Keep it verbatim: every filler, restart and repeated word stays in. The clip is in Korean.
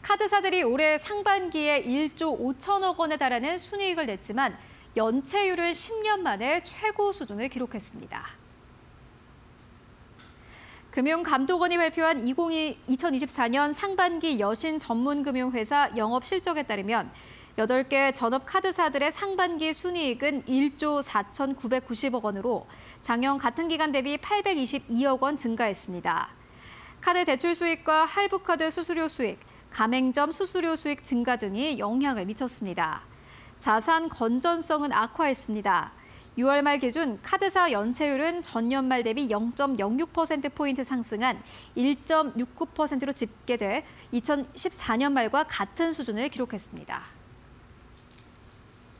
카드사들이 올해 상반기에 일조 오천억 원에 달하는 순이익을 냈지만 연체율은 십 년 만에 최고 수준을 기록했습니다. 금융감독원이 발표한 이천이십사 년 상반기 여신 전문금융회사 영업실적에 따르면 여덟 개 전업카드사들의 상반기 순이익은 일조 사천구백구십억 원으로 작년 같은 기간 대비 팔백이십이억 원 증가했습니다. 카드 대출 수익과 할부카드 수수료 수익, 가맹점 수수료 수익 증가 등이 영향을 미쳤습니다. 자산 건전성은 악화했습니다. 유월 말 기준 카드사 연체율은 전년 말 대비 영 점 영육 퍼센트포인트 상승한 일 점 육구 퍼센트로 집계돼 이천십사 년 말과 같은 수준을 기록했습니다.